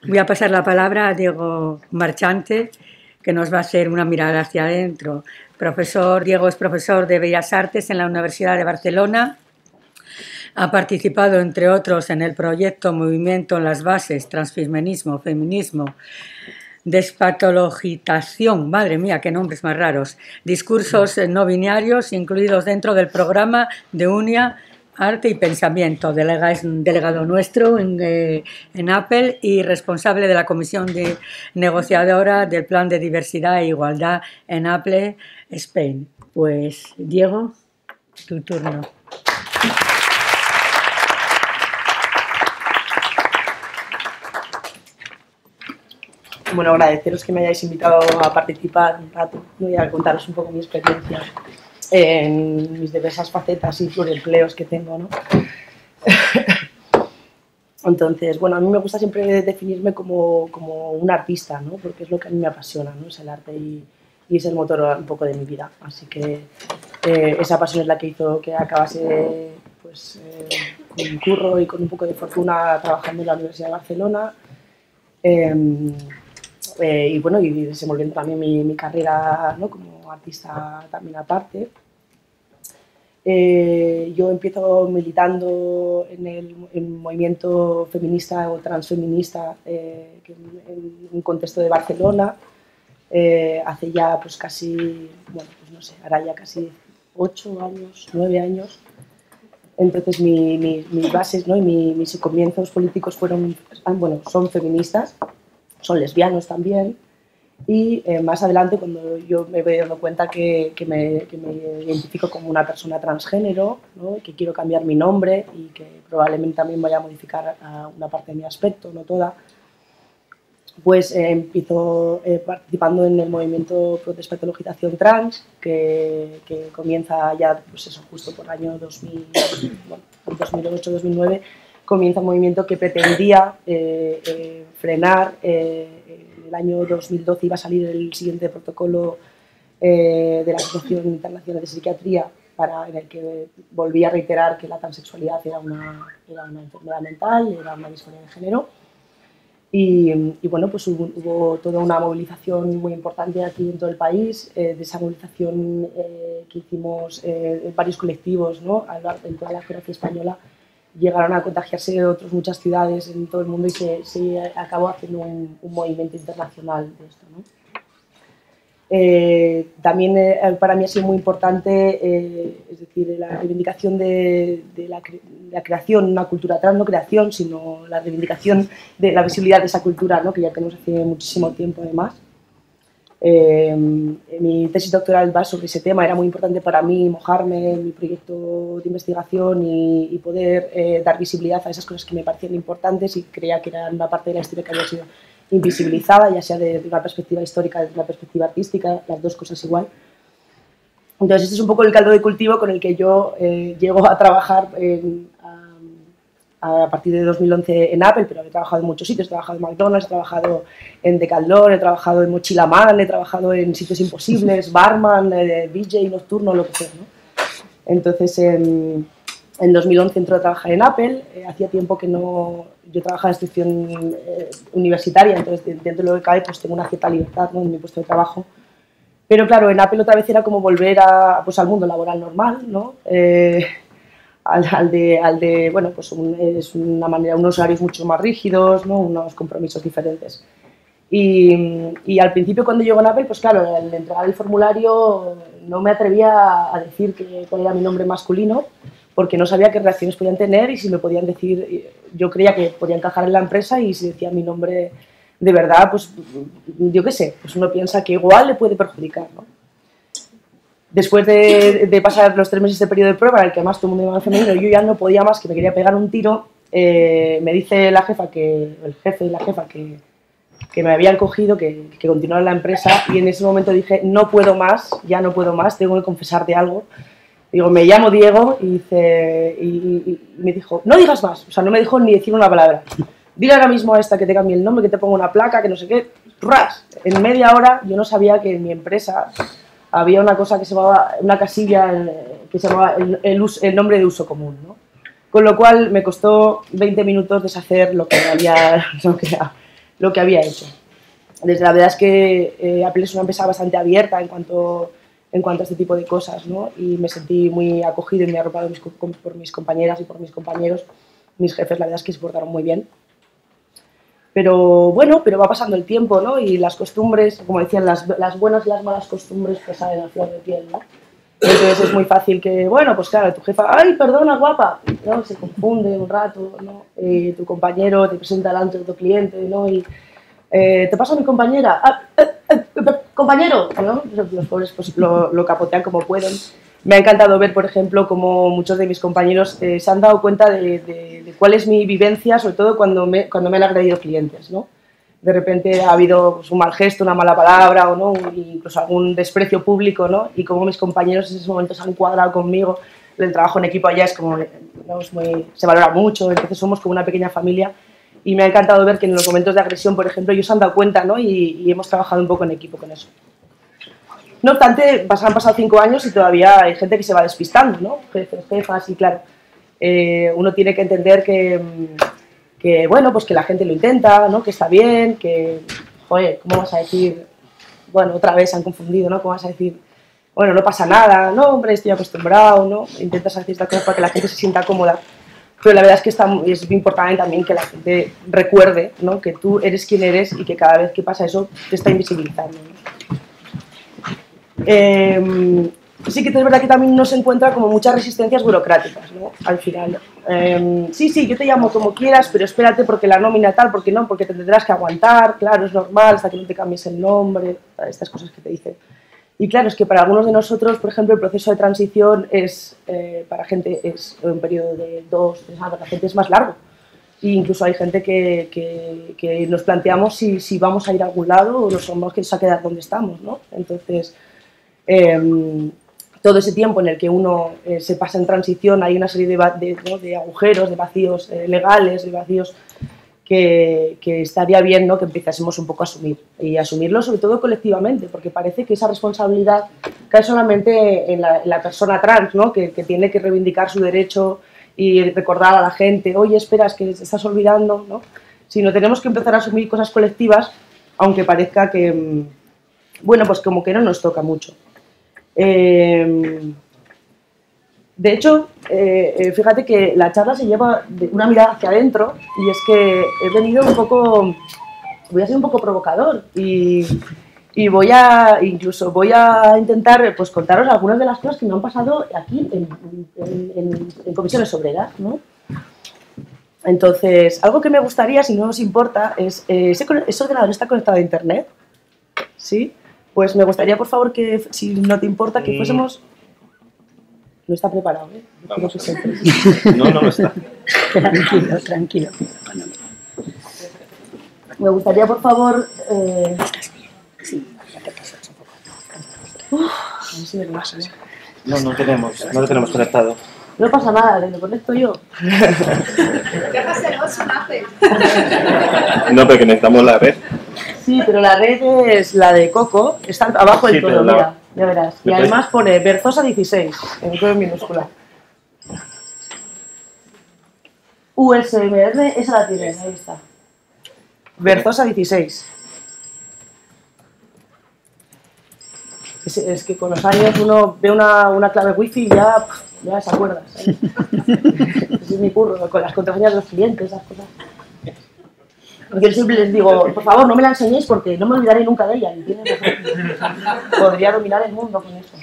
Voy a pasar la palabra a Diego Marchante, que nos va a hacer una mirada hacia adentro. Diego es profesor de Bellas Artes en la Universidad de Barcelona. Ha participado, entre otros, en el proyecto Movimiento en las Bases, Transfeminismo, Feminismo, Despatologitación, madre mía, qué nombres más raros, discursos no binarios incluidos dentro del programa de UNIA, Arte y Pensamiento, delegado nuestro en Apple y responsable de la comisión negociadora del Plan de Diversidad e Igualdad en Apple Spain. Pues, Diego, tu turno. Bueno, agradeceros que me hayáis invitado a participar un rato. Voy a contaros un poco mi experiencia en mis diversas facetas y pluriempleos que tengo, ¿no? Entonces, bueno, a mí me gusta siempre definirme como un artista, ¿no? Porque es lo que a mí me apasiona, ¿no? Es el arte y es el motor un poco de mi vida. Así que esa pasión es la que hizo que acabase pues, con un curro y con un poco de fortuna trabajando en la Universidad de Barcelona. Y bueno, y desenvolviendo también mi carrera, ¿no? Como artista también aparte. Yo empiezo militando en el movimiento feminista o transfeminista en un contexto de Barcelona hace ya pues casi, bueno, pues no sé, ahora ya casi 8 años, 9 años. Entonces mis bases, ¿no? Y mis comienzos políticos son feministas, son lesbianos también, y más adelante cuando yo me voy dando cuenta que me identifico como una persona transgénero, ¿no? Que quiero cambiar mi nombre y que probablemente también vaya a modificar una parte de mi aspecto, no toda, pues empiezo participando en el movimiento pro despatologización trans, que comienza ya, pues eso, justo por el año 2008-2009, comienza un movimiento que pretendía frenar. En el año 2012 iba a salir el siguiente protocolo de la Asociación Internacional de Psiquiatría, en el que volvía a reiterar que la transexualidad era una enfermedad mental, era una disforia de género. Y bueno, pues hubo toda una movilización muy importante aquí en todo el país. De esa movilización que hicimos varios colectivos, ¿no? En toda la geografía española, llegaron a contagiarse otras muchas ciudades en todo el mundo y se acabó haciendo un movimiento internacional de esto, ¿no? También para mí ha sido muy importante, es decir, la reivindicación de la creación, una cultura trans, no creación, sino la reivindicación de la visibilidad de esa cultura, ¿no? Que ya tenemos hace muchísimo tiempo además. Mi tesis doctoral va sobre ese tema, era muy importante para mí mojarme en mi proyecto de investigación y poder dar visibilidad a esas cosas que me parecían importantes y creía que eran una parte de la historia que había sido invisibilizada, ya sea desde una perspectiva histórica, desde una perspectiva artística, las dos cosas igual. Entonces este es un poco el caldo de cultivo con el que yo llego a trabajar a partir de 2011 en Apple, pero he trabajado en muchos sitios, he trabajado en McDonald's, he trabajado en Decathlon, he trabajado en Mochila Man, he trabajado en Sitios Imposibles, barman, DJ nocturno, lo que sea, ¿no? Entonces en 2011 entré a trabajar en Apple, hacía tiempo que no... Yo trabajaba en institución universitaria, entonces dentro de lo que cabe pues tengo una cierta libertad, ¿no? En mi puesto de trabajo. Pero claro, en Apple otra vez era como volver al mundo laboral normal, ¿no? Bueno, pues es una manera, unos horarios mucho más rígidos, ¿no? Unos compromisos diferentes. Y al principio cuando llego en Apple, pues claro, al entregar el formulario no me atrevía a decir cuál era mi nombre masculino, porque no sabía qué reacciones podían tener y si me podían decir, yo creía que podía encajar en la empresa y si decía mi nombre de verdad, pues yo qué sé, pues uno piensa que igual le puede perjudicar, ¿no? Después de pasar los 3 meses de periodo de prueba, en el que más todo el mundo iba al femenino, yo ya no podía más, que me quería pegar un tiro. Me dice el jefe y la jefa que me habían cogido, que continuara en la empresa, y en ese momento dije, no puedo más, ya no puedo más, tengo que confesarte algo. Digo, me llamo Diego, y me dijo, no digas más, o sea, no me dijo ni decir una palabra. Dile ahora mismo a esta que te cambie el nombre, que te ponga una placa, que no sé qué, ¡ras! En media hora yo no sabía que en mi empresa había una cosa que se llamaba, una casilla que se llamaba el nombre de uso común, ¿no? Con lo cual me costó 20 minutos deshacer lo que lo que había hecho. La verdad es que Apple es una empresa bastante abierta en cuanto a este tipo de cosas, ¿no? Y me sentí muy acogido y muy arropado por mis compañeras y por mis compañeros. Mis jefes, la verdad es que se portaron muy bien. Pero bueno, va pasando el tiempo, ¿no? Y las costumbres, como decían, las buenas y las malas costumbres que salen a flor de piel, ¿no? Entonces es muy fácil que, bueno, pues claro, tu jefa, ¡ay, perdona, guapa! ¿No? Se confunde un rato, ¿no? Tu compañero te presenta delante de tu cliente, ¿no? Y te paso a mi compañera, compañero, ¿no? Los pobres pues lo capotean como pueden. Me ha encantado ver, por ejemplo, cómo muchos de mis compañeros se han dado cuenta de cuál es mi vivencia, sobre todo cuando me han agredido clientes, ¿no? De repente ha habido pues, un mal gesto, una mala palabra o no, incluso algún desprecio público, ¿no? Y cómo mis compañeros en ese momento se han cuadrado conmigo. El trabajo en equipo allá es como, ¿no? Se valora mucho, entonces somos como una pequeña familia. Y me ha encantado ver que en los momentos de agresión, por ejemplo, ellos se han dado cuenta, ¿no? Y hemos trabajado un poco en equipo con eso. No obstante, han pasado 5 años y todavía hay gente que se va despistando, ¿no? Jefes, jefas, y claro, uno tiene que entender que, bueno, pues que la gente lo intenta, ¿no? Que está bien, que, joder, ¿cómo vas a decir? Bueno, otra vez se han confundido, ¿no? ¿Cómo vas a decir? Bueno, no pasa nada, no, hombre, estoy acostumbrado, ¿no? Intentas hacer esta cosa para que la gente se sienta cómoda. Pero la verdad es que es muy importante también que la gente recuerde, ¿no? Que tú eres quien eres y que cada vez que pasa eso te está invisibilizando, ¿no? Sí que es verdad que también no se encuentra como muchas resistencias burocráticas, ¿no? Al final. Sí, yo te llamo como quieras, pero espérate porque la nómina tal, porque no, porque te tendrás que aguantar, claro, es normal, hasta que no te cambies el nombre, estas cosas que te dicen. Y claro, es que para algunos de nosotros, por ejemplo, el proceso de transición para gente es un periodo de 2, 3 años, para la gente es más largo. E incluso hay gente que nos planteamos si vamos a ir a algún lado o nos vamos a quedar donde estamos, ¿no? Entonces, todo ese tiempo en el que uno se pasa en transición hay una serie de agujeros, de vacíos legales, de vacíos que estaría bien, ¿no? Que empezásemos un poco a asumir y asumirlo sobre todo colectivamente, porque parece que esa responsabilidad cae solamente en la persona trans, ¿no? Que tiene que reivindicar su derecho y recordar a la gente, oye, espera, es que te estás olvidando, ¿no? Sino tenemos que empezar a asumir cosas colectivas, aunque parezca que, bueno, pues como que no nos toca mucho. De hecho, fíjate que la charla se lleva de una mirada hacia adentro y es que he venido voy a ser un poco provocador y incluso voy a intentar pues contaros algunas de las cosas que me han pasado aquí en comisiones obreras, ¿no? Entonces, algo que me gustaría, si no os importa, es ¿ese ordenador está conectado a internet? ¿Sí? Pues me gustaría, por favor, que, si no te importa, que fuésemos... No está preparado, ¿eh? Vamos. No está. Tranquilo. Me gustaría, por favor... Sí, a ver si me pasa, ¿eh? No lo tenemos conectado. No pasa nada, lo conecto yo. Déjaselos un Apple. No, porque necesitamos la red. Sí, pero la red es la de Coco, está abajo del todo, mira, ya verás. Y además pone Berzosa 16, en todo en minúscula. USMR, esa la tienes, ahí está. Berzosa 16. Es que con los años uno ve una clave wifi y ya se acuerda, ¿sabes? Ese es mi curro, con las contraseñas de los clientes, esas cosas. Yo siempre les digo, por favor, no me la enseñéis porque no me olvidaré nunca de ella. ¿Entiendes? Podría dominar el mundo con eso.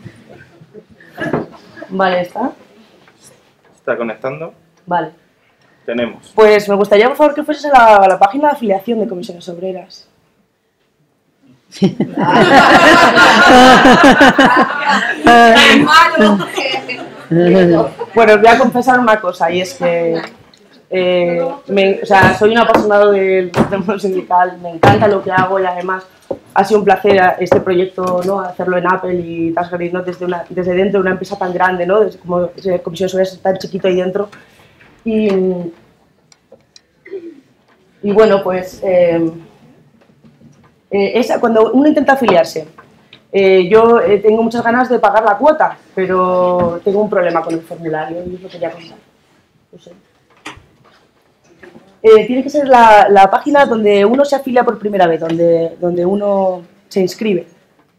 Vale, ¿está? ¿Está conectando? Vale. Tenemos. Pues me gustaría, por favor, que fueses a la página de afiliación de comisiones obreras. Bueno, os voy a confesar una cosa, y es que soy un apasionado del mundo sindical, me encanta lo que hago y además ha sido un placer este proyecto, ¿no? Hacerlo en Apple y Tasgrid, ¿no? Desde dentro de una empresa tan grande, ¿no? Como Comisiones Obreras tan chiquito ahí dentro. Y bueno, pues cuando uno intenta afiliarse, yo tengo muchas ganas de pagar la cuota, pero tengo un problema con el formulario y os lo quería contar. No sé. tiene que ser la página donde uno se afilia por primera vez, donde uno se inscribe.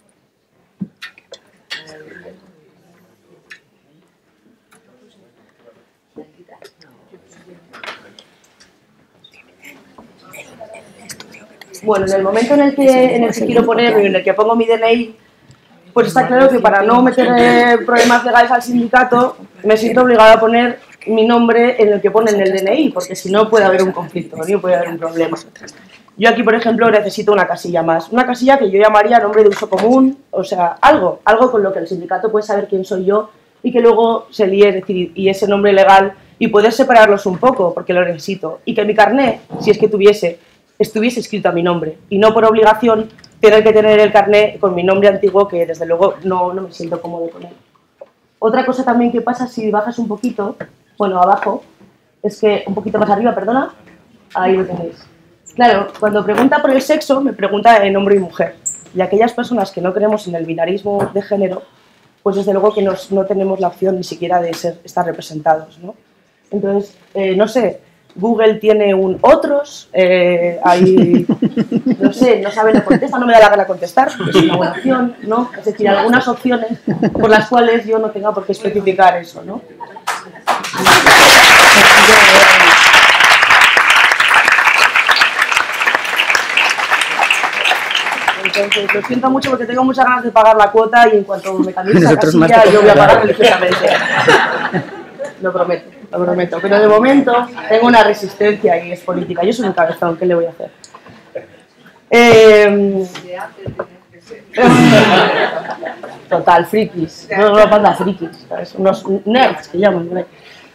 Bueno, en el momento en el que quiero ponerlo y en el que pongo mi DNI, pues está claro que para no meter problemas legales al sindicato, me siento obligada a poner mi nombre en el que pone en el DNI, porque si no puede haber un conflicto, no puede haber un problema. Yo aquí, por ejemplo, necesito una casilla más, una casilla que yo llamaría nombre de uso común, o sea, algo con lo que el sindicato puede saber quién soy yo y que luego se líe, es decir, y ese nombre legal, y poder separarlos un poco, porque lo necesito, y que mi carné, si es que estuviese escrito a mi nombre, y no por obligación tener que tener el carné con mi nombre antiguo, que desde luego no me siento cómodo con él. Otra cosa también que pasa si bajas un poquito, bueno, abajo, es que un poquito más arriba, perdona, ahí lo tenéis. Claro, cuando pregunta por el sexo, me pregunta en hombre y mujer. Y aquellas personas que no creemos en el binarismo de género, pues desde luego que no tenemos la opción ni siquiera de estar representados, ¿no? Entonces, no sé, Google tiene un otros, ahí, no sé, no sabe, no contesta, no me da la gana contestar, porque es una buena opción, ¿no? Es decir, algunas opciones por las cuales yo no tenga por qué especificar eso, ¿no? Entonces, lo siento mucho porque tengo muchas ganas de pagar la cuota y en cuanto me cambie esa casilla, yo voy a pagar religiosamente. Lo prometo. Pero de momento tengo una resistencia y es política. Yo soy un cabezón, ¿qué le voy a hacer? Total, frikis. No pasa frikis, ¿sabes? Unos nerds que llaman. ¿Vale?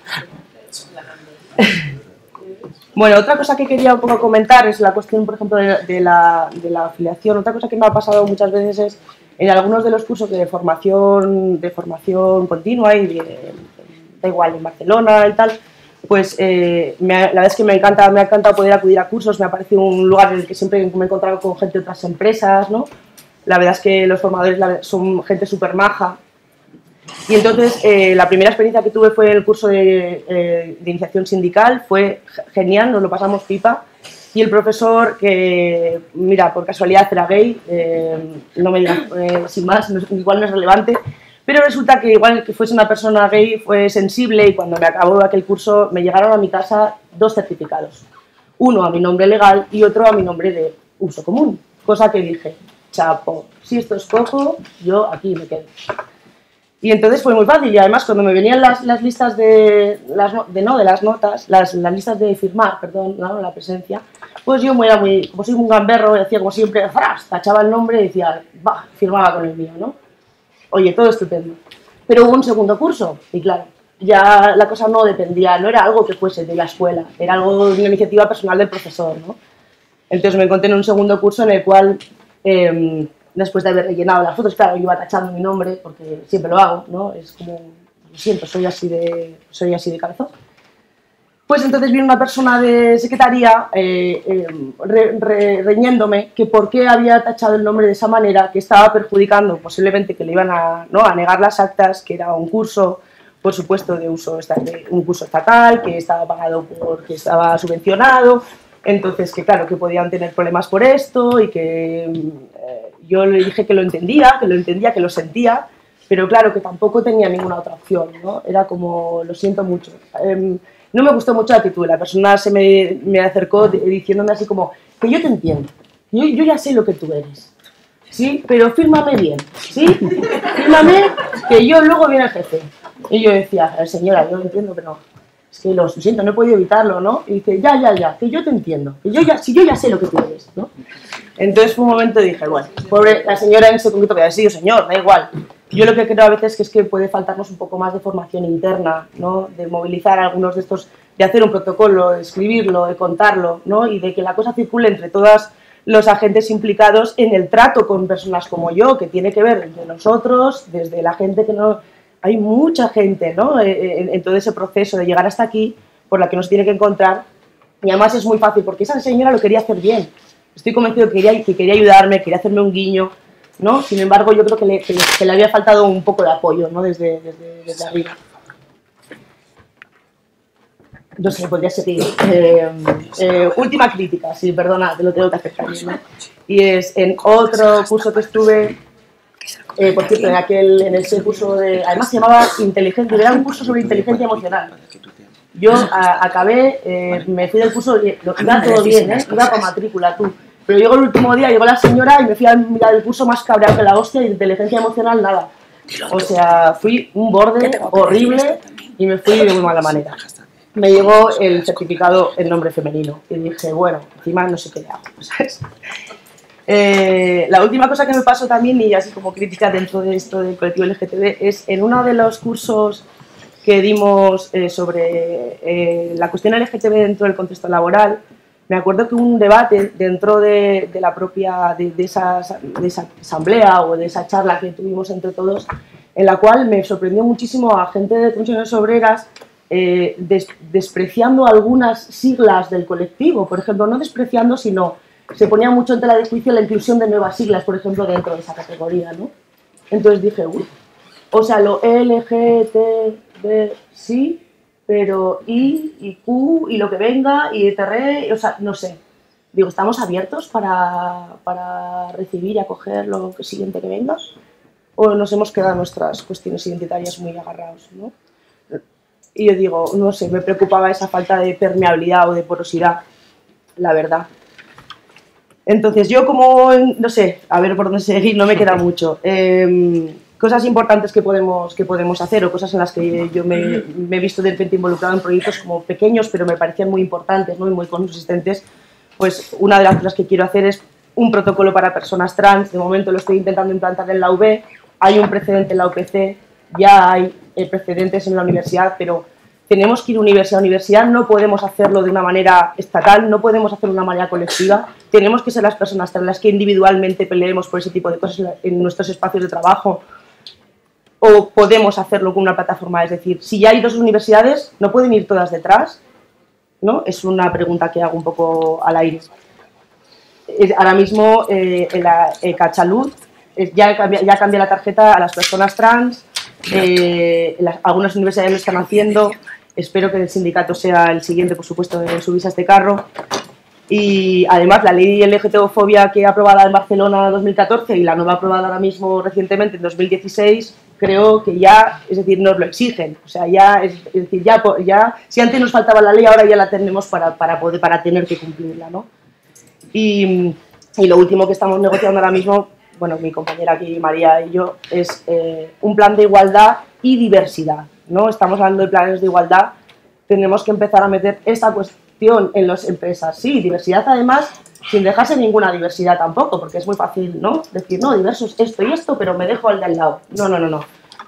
Bueno, otra cosa que quería un poco comentar es la cuestión, por ejemplo, de la afiliación. Otra cosa que me ha pasado muchas veces es en algunos de los cursos de formación continua y da igual, en Barcelona y tal, pues la verdad es que me ha encantado poder acudir a cursos, me ha parecido un lugar en el que siempre me he encontrado con gente de otras empresas, ¿no? La verdad es que los formadores son gente súper maja. Y entonces la primera experiencia que tuve fue el curso de iniciación sindical, fue genial, nos lo pasamos pipa. Y el profesor, que mira, por casualidad era gay, no me digas sin más, igual no es relevante, pero resulta que igual que fuese una persona gay fue sensible y cuando me acabó aquel curso me llegaron a mi casa 2 certificados. Uno a mi nombre legal y otro a mi nombre de uso común. Cosa que dije, chapo, si esto es poco, yo aquí me quedo. Y entonces fue muy fácil y además cuando me venían las listas las listas de firmar, perdón, ¿no? La presencia, pues yo era como soy un gamberro, decía como siempre, ¡fras! Tachaba el nombre y decía, va, firmaba con el mío, ¿no? Oye, todo estupendo. Pero hubo un segundo curso y claro, ya la cosa no dependía, no era algo que fuese de la escuela, era algo de una iniciativa personal del profesor, ¿no? Entonces me encontré en un segundo curso en el cual, después de haber rellenado las fotos, claro, yo iba tachando mi nombre, porque siempre lo hago, ¿no? Es como, lo siento, soy así de cabezón. Pues entonces vino una persona de secretaría reñéndome que por qué había tachado el nombre de esa manera, que estaba perjudicando posiblemente que le iban a negar las actas, que era un curso, por supuesto, un curso estatal, que estaba pagado que estaba subvencionado, entonces que claro, que podían tener problemas por esto y que yo le dije que lo entendía, que lo sentía, pero claro, que tampoco tenía ninguna otra opción, ¿no? Era como, lo siento mucho. No me gustó mucho la actitud, la persona se me acercó diciéndome así como, que yo te entiendo, yo ya sé lo que tú eres, ¿sí? Pero fírmame bien, ¿sí? Fírmame que yo luego viene el jefe. Y yo decía, señora, yo lo entiendo, pero es que lo siento, no he podido evitarlo, ¿no? Y dice, ya, que yo te entiendo, que yo ya sé lo que tú eres, ¿no? Entonces fue un momento y dije, bueno, pobre la señora en ese concreto que había sido señor, da igual. Yo lo que creo a veces es que puede faltarnos un poco más de formación interna, ¿no? De movilizar algunos de estos, de hacer un protocolo, de escribirlo, de contarlo, ¿no? Y de que la cosa circule entre todos los agentes implicados en el trato con personas como yo, que tiene que ver entre nosotros, desde la gente que no... Hay mucha gente, ¿no? En todo ese proceso de llegar hasta aquí, por la que nos tiene que encontrar. Y además es muy fácil, porque esa señora lo quería hacer bien. Estoy convencido que quería ayudarme, quería hacerme un guiño, ¿no? Sin embargo, yo creo que le había faltado un poco de apoyo, ¿no? Desde arriba. No sé, podría seguir. Última crítica, sí, perdona, te lo tengo que hacer también, ¿no? Y es en otro curso que estuve, por cierto, en ese curso de... Además se llamaba inteligencia, era un curso sobre inteligencia emocional. Yo acabé, me fui del curso, iba todo bien, iba con matrícula, tú. Pero llegó el último día, llegó la señora y me fui a mirar el curso más cabreado que la hostia, y de inteligencia emocional nada. O sea, fui un borde horrible y me fui de muy mala manera. Me llegó el certificado en nombre femenino y dije, bueno, encima no sé qué le hago, ¿sabes? La última cosa que me pasó también, y así como crítica dentro de esto del colectivo LGTB, es en uno de los cursos que dimos sobre la cuestión LGTB dentro del contexto laboral. Me acuerdo que hubo un debate dentro de la propia, de esa asamblea o de esa charla que tuvimos entre todos, en la cual me sorprendió muchísimo a gente de comisiones obreras despreciando algunas siglas del colectivo. Por ejemplo, no despreciando, sino se ponía mucho en tela de juicio la inclusión de nuevas siglas, por ejemplo, dentro de esa categoría, ¿no? Entonces dije, uy, o sea, lo LGTB sí, pero I y Q y lo que venga y ETR, o sea, no sé. Digo, ¿estamos abiertos para recibir y acoger lo siguiente que venga? ¿O nos hemos quedado en nuestras cuestiones identitarias muy agarrados, ¿no? Y yo digo, no sé, me preocupaba esa falta de permeabilidad o de porosidad, la verdad. Entonces yo como, no sé, a ver por dónde seguir, no me queda mucho. Cosas importantes que podemos hacer o cosas en las que yo me he visto de repente involucrado en proyectos como pequeños, pero me parecían muy importantes, ¿no? Y muy consistentes. Pues una de las cosas que quiero hacer es un protocolo para personas trans. De momento lo estoy intentando implantar en la UB, hay un precedente en la UPC, ya hay precedentes en la universidad, pero tenemos que ir universidad a universidad, no podemos hacerlo de una manera estatal, no podemos hacerlo de una manera colectiva, tenemos que ser las personas trans las que individualmente peleemos por ese tipo de cosas en nuestros espacios de trabajo, o podemos hacerlo con una plataforma. Es decir, si ya hay dos universidades, ¿no pueden ir todas detrás? ¿No? Es una pregunta que hago un poco al aire. Ahora mismo la Cachalud ya cambia la tarjeta a las personas trans, algunas universidades lo están haciendo, espero que el sindicato sea el siguiente, por supuesto, en subirse a este carro. Y además la ley LGTBofobia que aprobada en Barcelona en 2014 y la nueva aprobada ahora mismo recientemente en 2016, creo que ya, es decir, nos lo exigen. O sea, ya, es decir, ya si antes nos faltaba la ley, ahora ya la tenemos para tener que cumplirla, ¿no? Y lo último que estamos negociando ahora mismo, bueno, mi compañera aquí, María, y yo, es un plan de igualdad y diversidad, ¿no? Estamos hablando de planes de igualdad, tenemos que empezar a meter esta cuestión en las empresas. Sí, diversidad además, sin dejarse ninguna diversidad tampoco, porque es muy fácil, ¿no? Decir, no, diverso es esto y esto, pero me dejo al de al lado. No.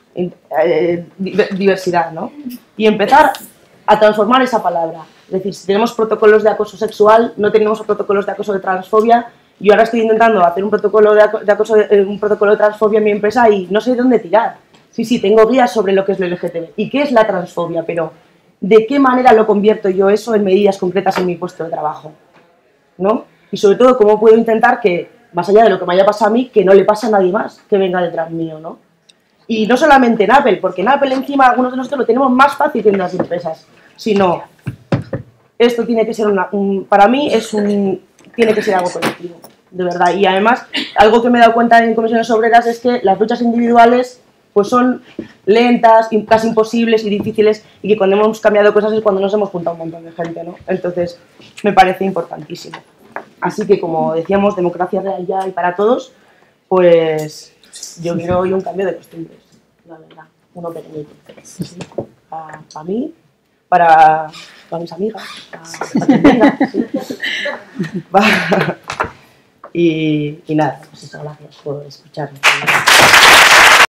Diversidad, ¿no? Y empezar a transformar esa palabra. Es decir, si tenemos protocolos de acoso sexual, no tenemos protocolos de acoso de transfobia. Yo ahora estoy intentando hacer un protocolo de acoso, un protocolo de transfobia en mi empresa y no sé de dónde tirar. Sí, tengo guías sobre lo que es lo LGTB y qué es la transfobia, pero ¿de qué manera lo convierto yo eso en medidas concretas en mi puesto de trabajo? ¿No? Y sobre todo, ¿cómo puedo intentar que, más allá de lo que me haya pasado a mí, que no le pase a nadie más que venga detrás mío, ¿no? Y no solamente en Apple, porque en Apple encima algunos de nosotros lo tenemos más fácil que en las empresas, sino esto tiene que ser para mí tiene que ser algo colectivo, de verdad. Y además, algo que me he dado cuenta en comisiones obreras es que las luchas individuales pues son lentas, casi imposibles y difíciles, y que cuando hemos cambiado cosas es cuando nos hemos juntado un montón de gente, ¿no? Entonces, me parece importantísimo. Así que, como decíamos, democracia real ya y para todos, pues yo quiero hoy un cambio de costumbres, la verdad, uno pequeñito. ¿Sí? Para mí, para mis amigas, para quien venga, ¿sí? Y nada, pues eso, gracias por escucharme.